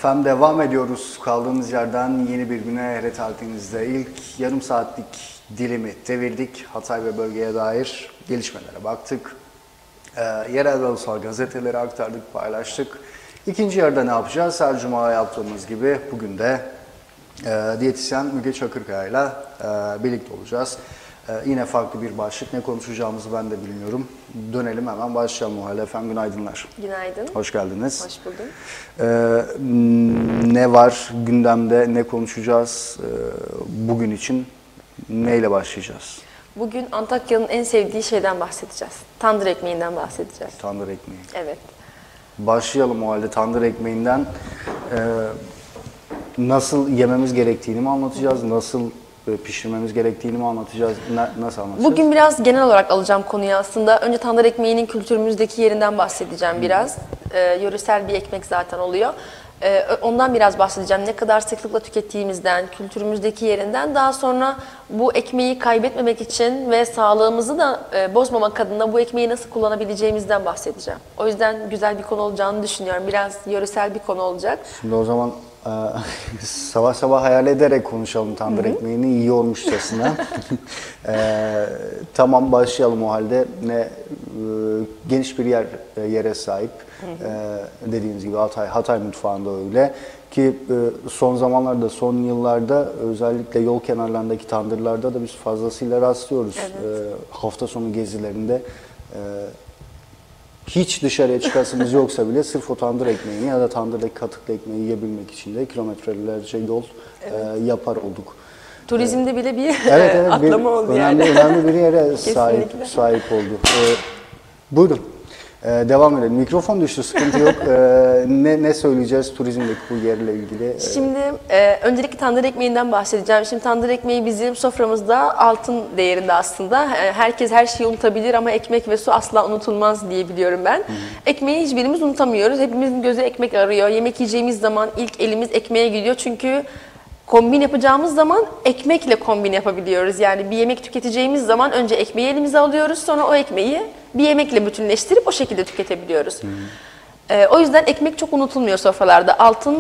Efendim devam ediyoruz. Kaldığımız yerden yeni bir güne RTL'imizde ilk yarım saatlik dilimi devirdik. Hatay ve bölgeye dair gelişmelere baktık. Yerel ve ulusal gazeteleri aktardık, paylaştık. İkinci yarıda ne yapacağız? Her cuma yaptığımız gibi bugün de diyetisyen Müge Çakırkaya ile birlikte olacağız. Yine farklı bir başlık. Ne konuşacağımızı ben de bilmiyorum. Dönelim hemen başlayalım o halde. Efendim günaydınlar. Günaydın. Hoş geldiniz. Hoş buldum. Ne var gündemde, ne konuşacağız bugün için? Neyle başlayacağız? Bugün Antakya'nın en sevdiği şeyden bahsedeceğiz. Tandır ekmeğinden bahsedeceğiz. Tandır ekmeği. Evet. Başlayalım o halde tandır ekmeğinden. Nasıl yememiz gerektiğini mi anlatacağız? Nasıl pişirmemiz gerektiğini mi anlatacağız? Nasıl anlatacağız? Bugün biraz genel olarak alacağım konuyu aslında. Önce tandır ekmeğinin kültürümüzdeki yerinden bahsedeceğim biraz. Yöresel bir ekmek zaten oluyor. Ondan biraz bahsedeceğim. Ne kadar sıklıkla tükettiğimizden, kültürümüzdeki yerinden. Daha sonra bu ekmeği kaybetmemek için ve sağlığımızı da bozmamak adına bu ekmeği nasıl kullanabileceğimizden bahsedeceğim. O yüzden güzel bir konu olacağını düşünüyorum. Biraz yöresel bir konu olacak. Şimdi o zaman sabah sabah hayal ederek konuşalım tandır ekmeğini, iyi olmuşçasına. Tamam, başlayalım o halde. Geniş bir yere sahip. Dediğiniz gibi Hatay mutfağında öyle ki son zamanlarda, son yıllarda özellikle yol kenarlarındaki tandırlarda da biz fazlasıyla rastlıyoruz. Evet. Hafta sonu gezilerinde hiç dışarıya çıkasımız yoksa bile sırf o tandır ekmeğini ya da tandırdaki katıklı ekmeği yiyebilmek için de kilometrelerce yol yapar olduk. Turizmde bile bir evet, atlama oldu yani. Önemli bir yere sahip oldu. Buyurun. Devam edelim. Mikrofon düştü, sıkıntı yok. Ne söyleyeceğiz turizmdeki bu yerle ilgili? Şimdi öncelikle tandır ekmeğinden bahsedeceğim. Şimdi tandır ekmeği bizim soframızda altın değerinde aslında. Herkes her şeyi unutabilir ama ekmek ve su asla unutulmaz diye biliyorum ben. Ekmeği hiçbirimiz unutamıyoruz. Hepimizin gözü ekmek arıyor. Yemek yiyeceğimiz zaman ilk elimiz ekmeğe gidiyor. Çünkü kombin yapacağımız zaman ekmekle kombin yapabiliyoruz. Yani bir yemek tüketeceğimiz zaman önce ekmeği elimize alıyoruz, sonra o ekmeği bir yemekle bütünleştirip o şekilde tüketebiliyoruz. O yüzden ekmek çok unutulmuyor sofralarda. Altın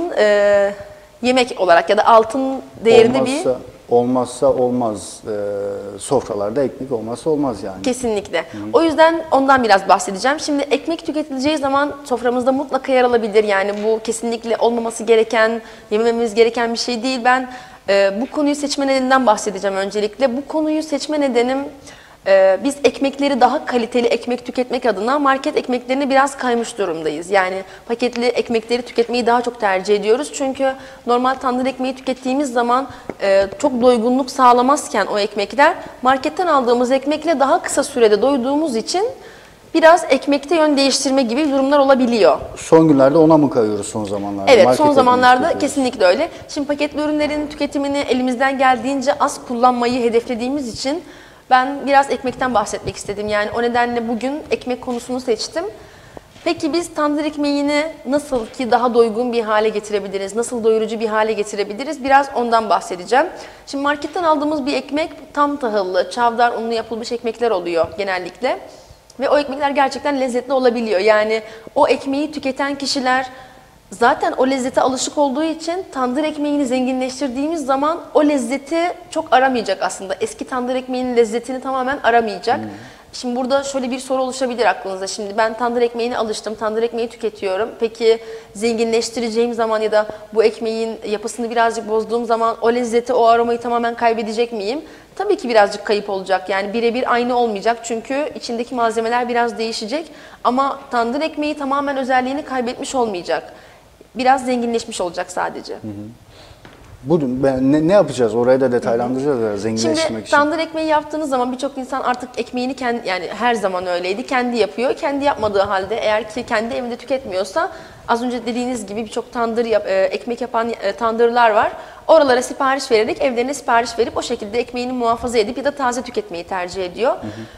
yemek olarak ya da altın değerinde Olmazsa olmaz. Sofralarda ekmek olmazsa olmaz yani. Kesinlikle. O yüzden ondan biraz bahsedeceğim. Şimdi ekmek tüketileceği zaman soframızda mutlaka yer alabilir. Yani bu kesinlikle olmaması gereken, yemememiz gereken bir şey değil. Ben bu konuyu seçme nedeninden bahsedeceğim öncelikle. Bu konuyu seçme nedenim biz ekmekleri daha kaliteli ekmek tüketmek adına market ekmeklerine biraz kaymış durumdayız. Yani paketli ekmekleri tüketmeyi daha çok tercih ediyoruz. Çünkü normal tandır ekmeği tükettiğimiz zaman çok doygunluk sağlamazken o ekmekler marketten aldığımız ekmekle daha kısa sürede doyduğumuz için biraz ekmekte yön değiştirme gibi durumlar olabiliyor. Son günlerde ona mı kayıyoruz son zamanlarda? Evet, son zamanlarda kesinlikle öyle. Şimdi paketli ürünlerin tüketimini elimizden geldiğince az kullanmayı hedeflediğimiz için ben biraz ekmekten bahsetmek istedim. Yani o nedenle bugün ekmek konusunu seçtim. Peki biz tandır ekmeğini nasıl ki daha doygun bir hale getirebiliriz? Nasıl doyurucu bir hale getirebiliriz? Biraz ondan bahsedeceğim. Şimdi marketten aldığımız bir ekmek tam tahıllı, çavdar unlu yapılmış ekmekler oluyor genellikle. Ve o ekmekler gerçekten lezzetli olabiliyor. Yani o ekmeği tüketen kişiler zaten o lezzete alışık olduğu için tandır ekmeğini zenginleştirdiğimiz zaman o lezzeti çok aramayacak aslında. Eski tandır ekmeğinin lezzetini tamamen aramayacak. Şimdi burada şöyle bir soru oluşabilir aklınızda. Şimdi ben tandır ekmeğine alıştım, tandır ekmeği tüketiyorum. Peki zenginleştireceğim zaman ya da bu ekmeğin yapısını birazcık bozduğum zaman o lezzeti, o aromayı tamamen kaybedecek miyim? Tabii ki birazcık kayıp olacak. Yani birebir aynı olmayacak çünkü içindeki malzemeler biraz değişecek. Ama tandır ekmeği tamamen özelliğini kaybetmiş olmayacak. Biraz zenginleşmiş olacak sadece. Bugün ne yapacağız? Orayı da detaylandıracağız zenginleştirmek için. Şimdi tandır ekmeği yaptığınız zaman birçok insan artık ekmeğini kendi, yani her zaman öyleydi, kendi yapıyor. Kendi yapmadığı halde eğer ki kendi evinde tüketmiyorsa az önce dediğiniz gibi birçok ekmek yapan tandırlar var. Oralara sipariş vererek, evlerine sipariş verip o şekilde ekmeğini muhafaza edip ya da taze tüketmeyi tercih ediyor.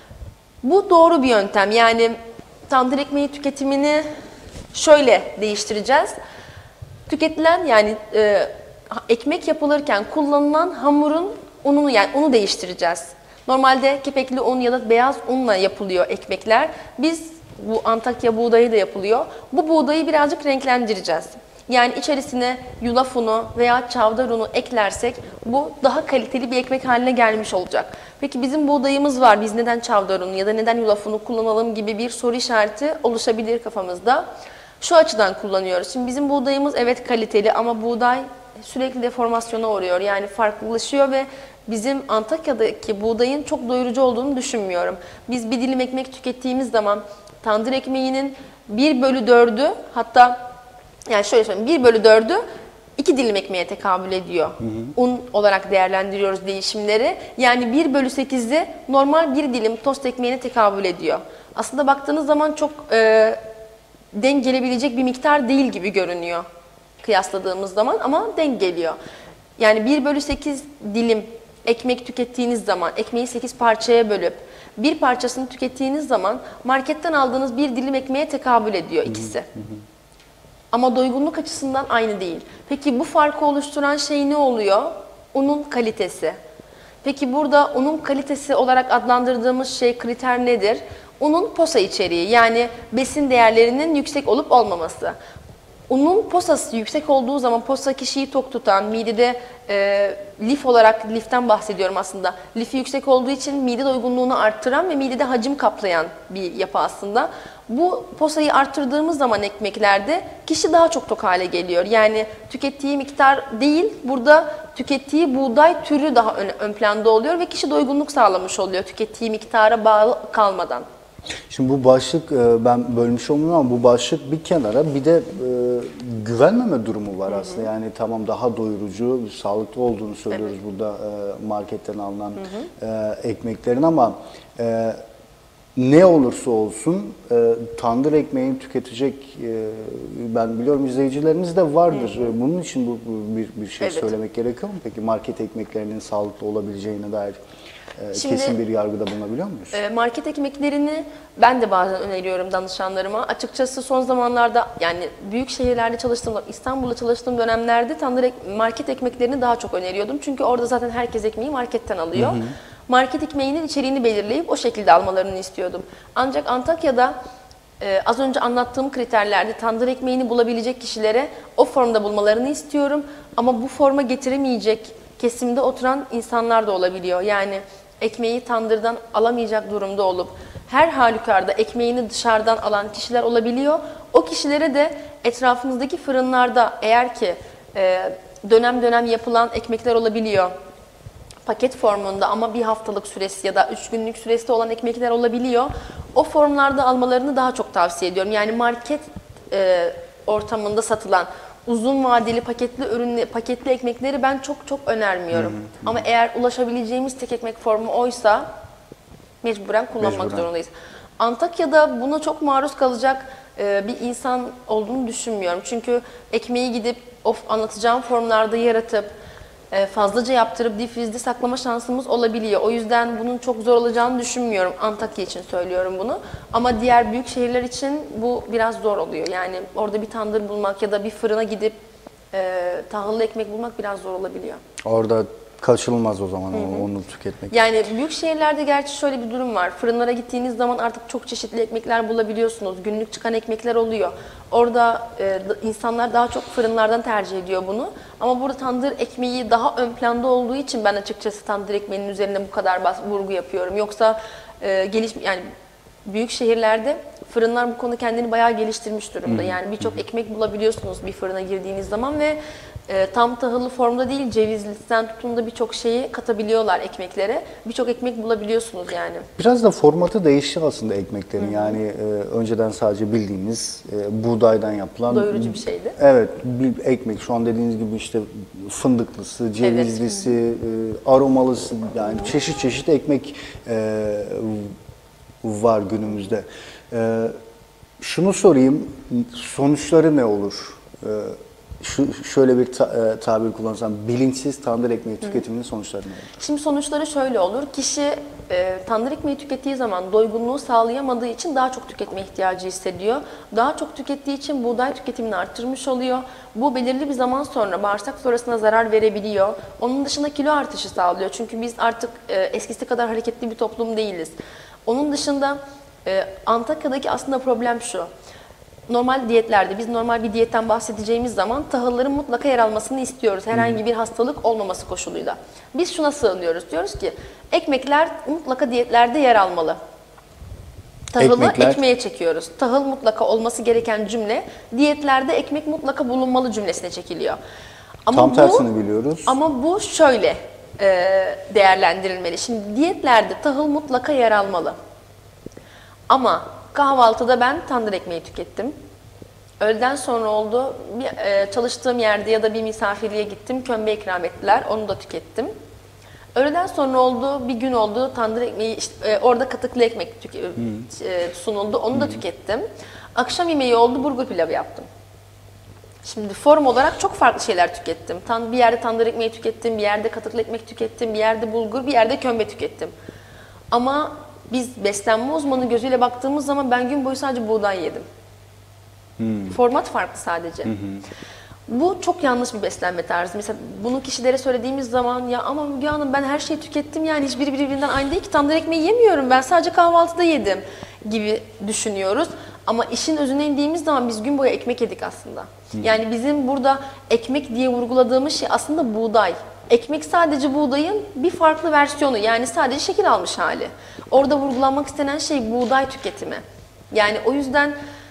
Bu doğru bir yöntem. Yani tandır ekmeği tüketimini şöyle değiştireceğiz. Tüketilen yani ekmek yapılırken kullanılan hamurun ununu, yani unu değiştireceğiz. Normalde kepekli un ya da beyaz unla yapılıyor ekmekler. Biz bu Antakya buğdayı da yapılıyor. Bu buğdayı birazcık renklendireceğiz. Yani içerisine yulaf unu veya çavdar unu eklersek bu daha kaliteli bir ekmek haline gelmiş olacak. Peki bizim buğdayımız var, biz neden çavdar unu ya da neden yulaf unu kullanalım gibi bir soru işareti oluşabilir kafamızda. Şu açıdan kullanıyoruz. Şimdi bizim buğdayımız evet kaliteli ama buğday sürekli deformasyona uğruyor. Yani farklılaşıyor ve bizim Antakya'daki buğdayın çok doyurucu olduğunu düşünmüyorum. Biz bir dilim ekmek tükettiğimiz zaman tandır ekmeğinin 1/4'ü, hatta yani şöyle söyleyeyim, 1/4'ü 2 dilim ekmeğe tekabül ediyor. Un olarak değerlendiriyoruz değişimleri. Yani 1/8'i normal bir dilim tost ekmeğine tekabül ediyor. Aslında baktığınız zaman çok denk gelebilecek bir miktar değil gibi görünüyor kıyasladığımız zaman, ama denk geliyor. Yani 1/8 dilim ekmek tükettiğiniz zaman, ekmeği 8 parçaya bölüp bir parçasını tükettiğiniz zaman marketten aldığınız bir dilim ekmeğe tekabül ediyor ikisi. Ama doygunluk açısından aynı değil. Peki bu farkı oluşturan şey ne oluyor? Unun kalitesi. Peki burada unun kalitesi olarak adlandırdığımız şey, kriter nedir? Unun posa içeriği, yani besin değerlerinin yüksek olup olmaması. Unun posası yüksek olduğu zaman, posa kişiyi tok tutan, midede lif olarak, liften bahsediyorum aslında. Lifi yüksek olduğu için mide doygunluğunu arttıran ve midede hacim kaplayan bir yapı aslında. Bu posayı arttırdığımız zaman ekmeklerde kişi daha çok tok hale geliyor. Yani tükettiği miktar değil, burada tükettiği buğday türü daha ön planda oluyor ve kişi doygunluk sağlamış oluyor tükettiği miktara bağlı kalmadan. Şimdi bu başlık, ben bölmüş olmuyorum ama bu başlık bir kenara, bir de güvenmeme durumu var aslında. Yani tamam, daha doyurucu, sağlıklı olduğunu söylüyoruz burada marketten alınan ekmeklerin, ama ne olursa olsun tandır ekmeğini tüketecek, ben biliyorum izleyicilerimiz de vardır. Bunun için bu bir şey söylemek gerekiyor mu? Peki market ekmeklerinin sağlıklı olabileceğine dair kesin bir yargıda bulunabiliyor muyuz? Market ekmeklerini ben de bazen öneriyorum danışanlarıma. Açıkçası son zamanlarda, yani büyük şehirlerde çalıştığım, İstanbul'da çalıştığım dönemlerde market ekmeklerini daha çok öneriyordum. Çünkü orada zaten herkes ekmeği marketten alıyor. Market ekmeğinin içeriğini belirleyip o şekilde almalarını istiyordum. Ancak Antakya'da az önce anlattığım kriterlerde tandır ekmeğini bulabilecek kişilere o formda bulmalarını istiyorum. Ama bu forma getiremeyecek kesimde oturan insanlar da olabiliyor. Yani ekmeği tandırdan alamayacak durumda olup her halükarda ekmeğini dışarıdan alan kişiler olabiliyor. O kişilere de etrafınızdaki fırınlarda, eğer ki dönem dönem yapılan ekmekler olabiliyor, paket formunda ama bir haftalık süresi ya da 3 günlük süresi olan ekmekler olabiliyor. O formlarda almalarını daha çok tavsiye ediyorum. Yani market ortamında satılan uzun vadeli paketli ekmekleri ben çok önermiyorum. Ama eğer ulaşabileceğimiz tek ekmek formu oysa mecburen kullanmak zorundayız. Antakya'da buna çok maruz kalacak bir insan olduğunu düşünmüyorum. Çünkü ekmeği gidip anlatacağım formlarda yaratıp fazlaca yaptırıp difrizde saklama şansımız olabiliyor. O yüzden bunun çok zor olacağını düşünmüyorum. Antakya için söylüyorum bunu. Ama diğer büyük şehirler için bu biraz zor oluyor. Yani orada bir tandır bulmak ya da bir fırına gidip tahıllı ekmek bulmak biraz zor olabiliyor. Orada kaçınılmaz o zaman onu tüketmek. Yani büyük şehirlerde gerçi şöyle bir durum var. Fırınlara gittiğiniz zaman artık çok çeşitli ekmekler bulabiliyorsunuz. Günlük çıkan ekmekler oluyor. Orada insanlar daha çok fırınlardan tercih ediyor bunu. Ama burada tandır ekmeği daha ön planda olduğu için ben açıkçası tandır ekmeğinin üzerine bu kadar vurgu yapıyorum. Yoksa yani büyük şehirlerde fırınlar bu konuda kendini bayağı geliştirmiş durumda. Yani birçok ekmek bulabiliyorsunuz bir fırına girdiğiniz zaman ve tam tahıllı formda değil, cevizlisinden tutun da birçok şeyi katabiliyorlar ekmeklere. Birçok ekmek bulabiliyorsunuz yani. Biraz da formatı değişti aslında ekmeklerin. Yani önceden sadece bildiğimiz buğdaydan yapılan doyurucu bir şeydi. Evet, bir ekmek. Şu an dediğiniz gibi işte fındıklısı, cevizlisi, aromalısı, yani çeşit çeşit ekmek var günümüzde. Şunu sorayım, sonuçları ne olur? Şöyle bir tabir kullansam, bilinçsiz tandır ekmeği tüketiminin sonuçları ne olur? Şimdi sonuçları şöyle olur. Kişi tandır ekmeği tükettiği zaman doygunluğu sağlayamadığı için daha çok tüketme ihtiyacı hissediyor. Daha çok tükettiği için buğday tüketimini arttırmış oluyor. Bu belirli bir zaman sonra bağırsak florasına zarar verebiliyor. Onun dışında kilo artışı sağlıyor. Çünkü biz artık eskisi kadar hareketli bir toplum değiliz. Onun dışında Antakya'daki aslında problem şu. normal diyetlerde biz normal bir diyetten bahsedeceğimiz zaman tahılların mutlaka yer almasını istiyoruz. Herhangi bir hastalık olmaması koşuluyla. Biz şuna sığınıyoruz. Diyoruz ki ekmekler mutlaka diyetlerde yer almalı. Tahılı ekmeğe çekiyoruz. Tahıl mutlaka olması gereken cümle diyetlerde ekmek mutlaka bulunmalı cümlesine çekiliyor. Ama Tam tersini biliyoruz. Ama bu şöyle değerlendirilmeli. Şimdi diyetlerde tahıl mutlaka yer almalı. Ama kahvaltıda ben tandır ekmeği tükettim. Öğleden sonra oldu. Çalıştığım yerde ya da bir misafirliğe gittim. Kömbe ikram ettiler. Onu da tükettim. Öğleden sonra oldu. Bir gün oldu. Tandır ekmeği, işte, orada katıklı ekmek sunuldu. Onu da tükettim. Akşam yemeği oldu. Bulgur pilavı yaptım. Şimdi form olarak çok farklı şeyler tükettim. Bir yerde tandır ekmeği tükettim, bir yerde katıklı ekmek tükettim, bir yerde bulgur, bir yerde kömbe tükettim. Ama biz beslenme uzmanı gözüyle baktığımız zaman ben gün boyu sadece buğday yedim. Format farklı sadece. Bu çok yanlış bir beslenme tarzı. Mesela bunu kişilere söylediğimiz zaman ya ama Müge Hanım ben her şeyi tükettim yani hiçbiri birbirinden aynı değil ki tandır ekmeği yemiyorum ben sadece kahvaltıda yedim gibi düşünüyoruz. Ama işin özüne indiğimiz zaman biz gün boyu ekmek yedik aslında. Yani bizim burada ekmek diye vurguladığımız şey aslında buğday. Ekmek sadece buğdayın bir farklı versiyonu yani sadece şekil almış hali. Orada vurgulanmak istenen şey buğday tüketimi. Yani o yüzden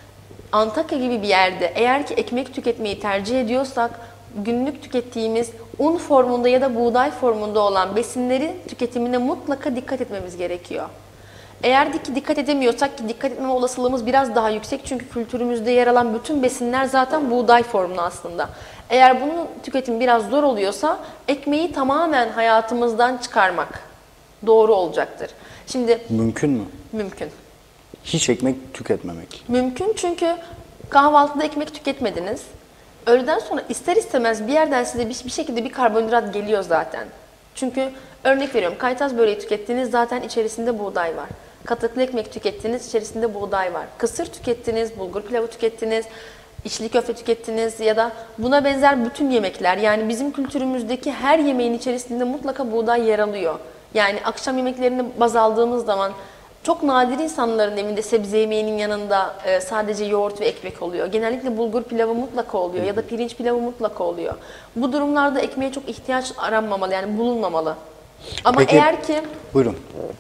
Antakya gibi bir yerde eğer ki ekmek tüketmeyi tercih ediyorsak günlük tükettiğimiz un formunda ya da buğday formunda olan besinleri tüketimine mutlaka dikkat etmemiz gerekiyor. Eğer ki dikkat edemiyorsak ki dikkat etmeme olasılığımız biraz daha yüksek çünkü kültürümüzde yer alan bütün besinler zaten buğday formunda aslında. Eğer bunun tüketimi biraz zor oluyorsa ekmeği tamamen hayatımızdan çıkarmak doğru olacaktır. Şimdi mümkün mü? Mümkün. Hiç ekmek tüketmemek. Mümkün çünkü kahvaltıda ekmek tüketmediniz. Öğleden sonra ister istemez bir yerden size bir şekilde bir karbonhidrat geliyor zaten. Çünkü örnek veriyorum kaytaz böreği tükettiniz zaten içerisinde buğday var. Katıklı ekmek tükettiniz içerisinde buğday var. Kısır tükettiniz, bulgur pilavı tükettiniz, içli köfte tükettiniz ya da buna benzer bütün yemekler. Yani bizim kültürümüzdeki her yemeğin içerisinde mutlaka buğday yer alıyor. Yani akşam yemeklerini baz aldığımız zaman çok nadir insanların evinde sebze yemeğinin yanında sadece yoğurt ve ekmek oluyor. Genellikle bulgur pilavı mutlaka oluyor ya da pirinç pilavı mutlaka oluyor. Bu durumlarda ekmeğe çok ihtiyaç aranmamalı yani bulunmamalı. Ama Peki, buyurun.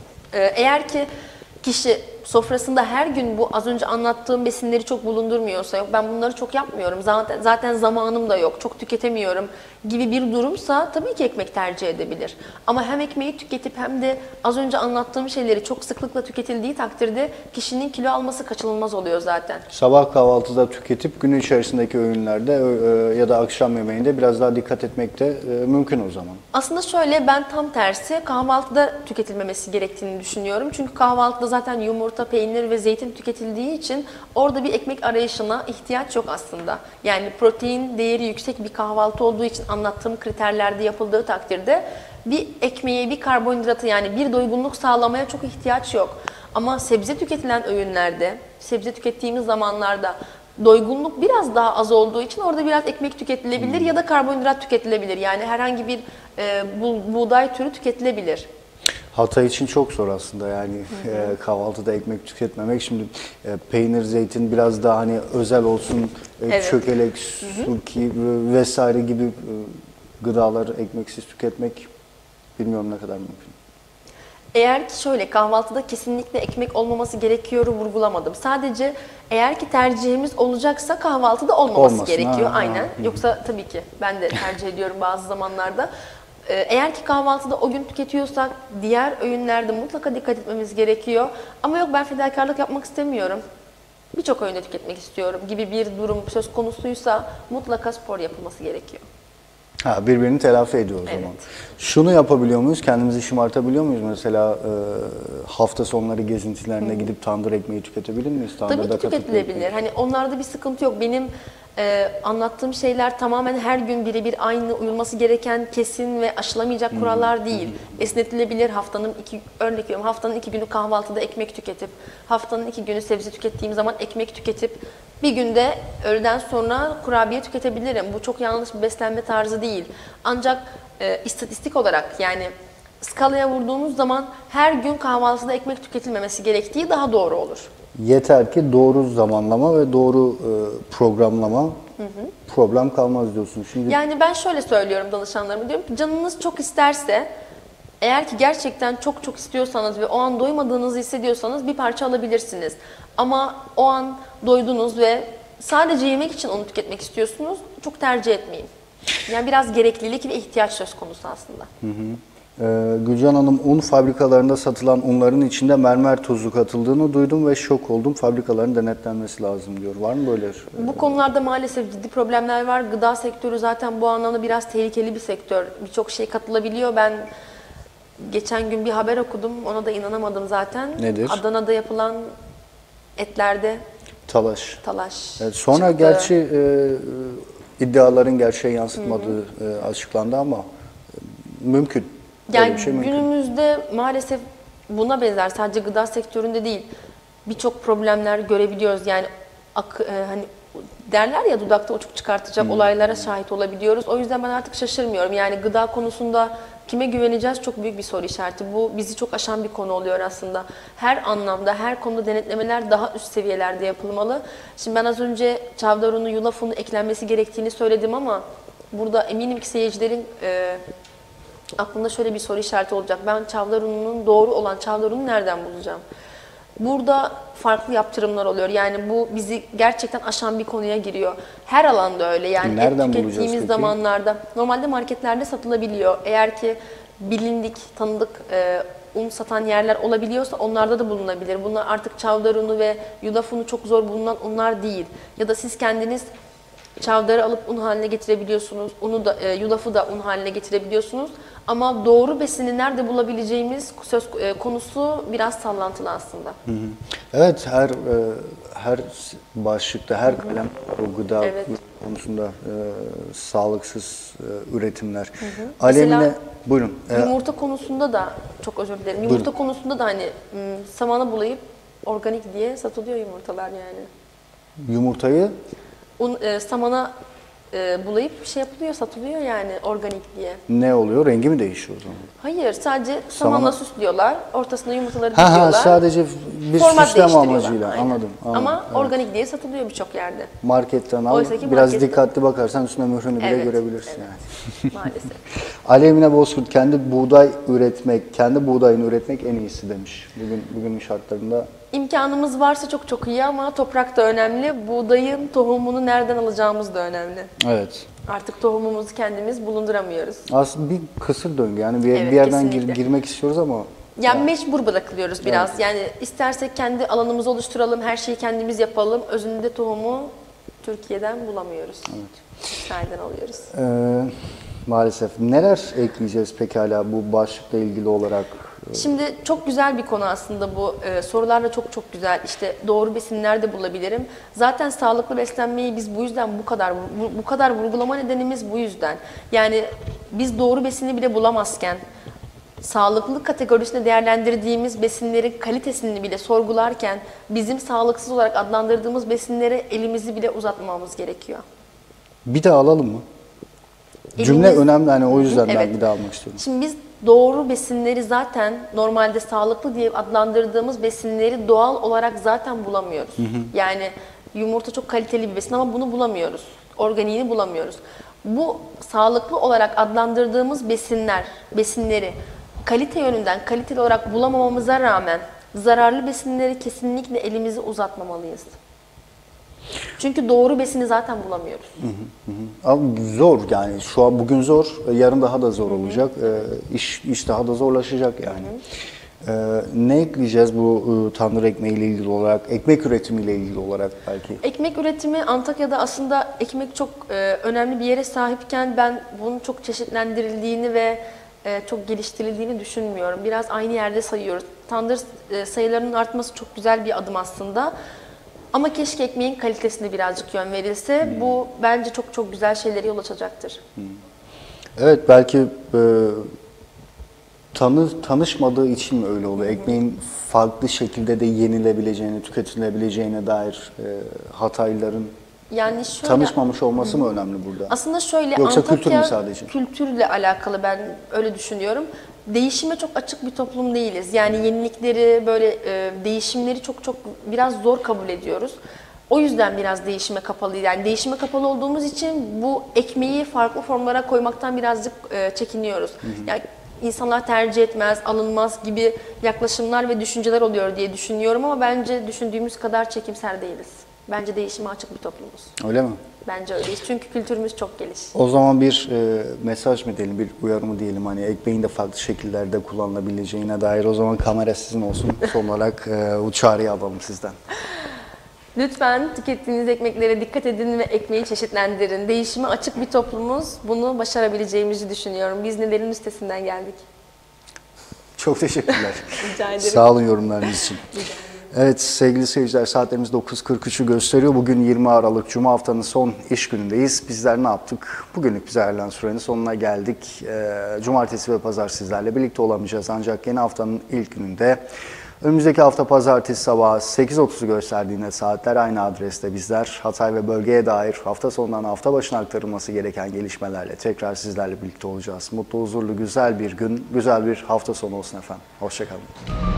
Eğer ki kişi sofrasında her gün bu az önce anlattığım besinleri çok bulundurmuyorsa, yok ben bunları çok yapmıyorum, zaten zamanım da yok, çok tüketemiyorum gibi bir durumsa tabii ki ekmek tercih edebilir. Ama hem ekmeği tüketip hem de az önce anlattığım şeyleri çok sıklıkla tüketildiği takdirde kişinin kilo alması kaçınılmaz oluyor zaten. Sabah kahvaltıda tüketip gün içerisindeki öğünlerde ya da akşam yemeğinde biraz daha dikkat etmek de mümkün o zaman. Aslında şöyle ben tam tersi kahvaltıda tüketilmemesi gerektiğini düşünüyorum. Çünkü kahvaltıda zaten yumurta, peynir ve zeytin tüketildiği için orada bir ekmek arayışına ihtiyaç yok aslında. Yani protein değeri yüksek bir kahvaltı olduğu için anlattığım kriterlerde yapıldığı takdirde bir ekmeğe, bir karbonhidratı yani bir doygunluk sağlamaya çok ihtiyaç yok. Ama sebze tüketilen öğünlerde, sebze tükettiğimiz zamanlarda doygunluk biraz daha az olduğu için orada biraz ekmek tüketilebilir ya da karbonhidrat tüketilebilir. Yani herhangi bir buğday türü tüketilebilir. Hatay için çok zor aslında yani kahvaltıda ekmek tüketmemek. Şimdi peynir, zeytin biraz daha hani özel olsun, Evet. çökelek, sulki vesaire gibi gıdaları ekmeksiz tüketmek bilmiyorum ne kadar mümkün. Eğer ki şöyle kahvaltıda kesinlikle ekmek olmaması gerekiyor vurgulamadım. Sadece eğer ki tercihimiz olacaksa kahvaltıda olmaması gerekiyor. Aynen. Yoksa tabii ki ben de tercih ediyorum bazı zamanlarda. Eğer ki kahvaltıda o gün tüketiyorsak diğer öğünlerde mutlaka dikkat etmemiz gerekiyor. Ama yok ben fedakarlık yapmak istemiyorum. Birçok öğünde tüketmek istiyorum gibi bir durum söz konusuysa mutlaka spor yapılması gerekiyor. Birbirini telafi ediyor o zaman. Evet. Şunu yapabiliyor muyuz? Kendimizi şımartabiliyor muyuz? Mesela hafta sonları gezintilerine gidip tandır ekmeği tüketebilir miyiz? Tabii ki tüketilebilir. Hani onlarda bir sıkıntı yok. Benim anlattığım şeyler tamamen her gün birebir aynı uyulması gereken kesin ve aşılamayacak kurallar değil. Esnetilebilir. Örnek veriyorum haftanın 2 günü kahvaltıda ekmek tüketip, haftanın 2 günü sebze tükettiğim zaman ekmek tüketip, bir günde öğleden sonra kurabiye tüketebilirim. Bu çok yanlış bir beslenme tarzı değil. Ancak istatistik olarak yani skalaya vurduğumuz zaman her gün kahvaltıda ekmek tüketilmemesi gerektiği daha doğru olur. Yeter ki doğru zamanlama ve doğru programlama, problem kalmaz diyorsun. Şimdi Yani ben şöyle söylüyorum danışanlarıma, diyorum ki canınız çok isterse, eğer ki gerçekten çok çok istiyorsanız ve o an doymadığınızı hissediyorsanız bir parça alabilirsiniz. Ama o an doydunuz ve sadece yemek için onu tüketmek istiyorsunuz, çok tercih etmeyin. Yani biraz gereklilik ve ihtiyaç söz konusu aslında. Gülcan Hanım, un fabrikalarında satılan unların içinde mermer tozu katıldığını duydum ve şok oldum. Fabrikaların denetlenmesi lazım diyor. Var mı böyle? Bu konularda maalesef ciddi problemler var. Gıda sektörü zaten bu anlamda biraz tehlikeli bir sektör. Birçok şey katılabiliyor. Ben geçen gün bir haber okudum. Ona da inanamadım zaten. Nedir? Adana'da yapılan etlerde Talaş. talaş Evet, sonra çıktı. gerçi iddiaların gerçeğe yansıtmadığı açıklandı ama mümkün. Böyle Yani bir şey mümkün. günümüzde maalesef buna benzer, sadece gıda sektöründe değil, birçok problemler görebiliyoruz. Yani hani derler ya, dudakta uçuk çıkartacak olaylara şahit olabiliyoruz. O yüzden ben artık şaşırmıyorum. Yani gıda konusunda kime güveneceğiz çok büyük bir soru işareti. Bu bizi çok aşan bir konu oluyor aslında. Her anlamda, her konuda denetlemeler daha üst seviyelerde yapılmalı. Şimdi ben az önce çavdar unu, yulaf unu eklenmesi gerektiğini söyledim ama burada eminim ki seyircilerin aklında şöyle bir soru işareti olacak. Ben çavdar ununun, doğru olan çavdar ununu nereden bulacağım? Burada farklı yaptırımlar oluyor. Yani bu bizi gerçekten aşan bir konuya giriyor. Her alanda öyle. Yani Nereden et bulacağız tükettiğimiz peki? zamanlarda normalde marketlerde satılabiliyor. Eğer ki bilindik, tanıdık un satan yerler olabiliyorsa onlarda da bulunabilir. Bunlar artık çavdar unu ve yulaf unu çok zor bulunan unlar değil. Ya da siz kendiniz çavdarı alıp un haline getirebiliyorsunuz. Unu da, yulafı da un haline getirebiliyorsunuz. Ama doğru besini nerede bulabileceğimiz konusu biraz sallantılı aslında. Evet, her başlıkta, her kalem o gıda Evet. konusunda sağlıksız üretimler. Mesela Alemine, buyurun. Yumurta konusunda da, çok özür dilerim. Yumurta konusunda da hani samana bulayıp organik diye satılıyor yumurtalar yani. Yumurtayı Samana bulayıp şey yapılıyor, satılıyor yani organik diye. ne oluyor? Rengi mi değişiyor o zaman? Hayır, sadece samanla süslüyorlar. Ortasına yumurtaları Ha diziyorlar. sadece bir Format süsleme değiştiriyorlar. amacıyla. Aynen. Anladım. Ama Evet. organik diye satılıyor birçok yerde. Marketten al. Oysa ki Biraz markette- dikkatli bakarsan üstüne mührünü bile Evet, görebilirsin evet. yani. Maalesef. Alemine Bozkurt kendi kendi buğdayını üretmek en iyisi demiş. Bugünün şartlarında. İmkanımız varsa çok çok iyi ama toprak da önemli. Buğdayın tohumunu nereden alacağımız da önemli. Evet. Artık tohumumuzu kendimiz bulunduramıyoruz. Aslında bir kısır döngü yani Evet, bir yerden kesinlikle. girmek istiyoruz ama Yani mecbur bırakılıyoruz biraz. Yani istersek kendi alanımızı oluşturalım, her şeyi kendimiz yapalım. Özünde tohumu Türkiye'den bulamıyoruz. İsrail'den alıyoruz. Maalesef. Neler ekleyeceğiz pekala bu başlıkla ilgili olarak? Şimdi çok güzel bir konu aslında bu. Sorular da çok çok güzel. İşte doğru besin nerede bulabilirim? Zaten sağlıklı beslenmeyi biz bu yüzden bu kadar vurgulama nedenimiz bu yüzden. Yani biz doğru besini bile bulamazken, sağlıklı kategorisinde değerlendirdiğimiz besinlerin kalitesini bile sorgularken bizim sağlıksız olarak adlandırdığımız besinlere elimizi bile uzatmamamız gerekiyor. Bir daha alalım mı? Cümle Elimiz- önemli hani o yüzden ben Evet. bir daha almak istiyorum. Şimdi biz doğru besinleri zaten normalde sağlıklı diye adlandırdığımız besinleri doğal olarak zaten bulamıyoruz. Yani yumurta çok kaliteli bir besin ama bunu bulamıyoruz. Organiğini bulamıyoruz. Bu sağlıklı olarak adlandırdığımız besinleri kalite yönünden kaliteli olarak bulamamamıza rağmen zararlı besinleri kesinlikle elimizi uzatmamalıyız. Çünkü doğru besini zaten bulamıyoruz. Ama zor yani şu an bugün zor, yarın daha da zor olacak. İş daha da zorlaşacak yani. Ne ekleyeceğiz bu tandır ekmeği ile ilgili olarak, ekmek üretimi ile ilgili olarak belki? Ekmek üretimi Antakya'da aslında ekmek çok önemli bir yere sahipken ben bunun çok çeşitlendirildiğini ve çok geliştirildiğini düşünmüyorum. Biraz aynı yerde sayıyoruz. Tandır sayılarının artması çok güzel bir adım aslında. Ama keşke ekmeğin kalitesine birazcık yön verilse. Bu bence çok çok güzel şeylere yol açacaktır. Evet belki tanışmadığı için mi öyle oluyor? Ekmeğin farklı şekilde de yenilebileceğine, tüketilebileceğine dair Hataylıların Yani şöyle, tanışmamış olması mı önemli burada? aslında şöyle, Yoksa kültür mü Antakya sadece? kültürle alakalı, ben öyle düşünüyorum. değişime çok açık bir toplum değiliz. Yani yenilikleri, böyle değişimleri çok biraz zor kabul ediyoruz. O yüzden biraz değişime kapalıyız. Yani değişime kapalı olduğumuz için bu ekmeği farklı formlara koymaktan birazcık çekiniyoruz. Yani insanlar tercih etmez, alınmaz gibi yaklaşımlar ve düşünceler oluyor diye düşünüyorum ama bence düşündüğümüz kadar çekimser değiliz. Bence değişime açık bir toplumuz. Öyle mi? Bence öyleyiz. Çünkü kültürümüz çok geniş. O zaman bir mesaj mı diyelim, bir uyarı mı diyelim, hani ekmeğin de farklı şekillerde kullanılabileceğine dair. O zaman kamera sizin olsun. Son olarak bu çağrıyı alalım sizden. Lütfen tükettiğiniz ekmeklere dikkat edin ve ekmeği çeşitlendirin. Değişime açık bir toplumuz. Bunu başarabileceğimizi düşünüyorum. Biz nelerin üstesinden geldik. Çok teşekkürler. Rica ederim. Sağ olun yorumlarınız için. Evet sevgili seyirciler, saatlerimiz 9.43'ü gösteriyor. Bugün 20 Aralık Cuma, haftanın son iş günündeyiz. Bizler ne yaptık? Bugünlük bize ayrılan sürenin sonuna geldik. Cumartesi ve pazar sizlerle birlikte olamayacağız. Ancak yeni haftanın ilk gününde önümüzdeki hafta pazartesi sabahı 8.30'u gösterdiğinde saatler aynı adreste bizler Hatay ve bölgeye dair hafta sonundan hafta başına aktarılması gereken gelişmelerle tekrar sizlerle birlikte olacağız. Mutlu, huzurlu, güzel bir gün, güzel bir hafta sonu olsun efendim. Hoşça kalın.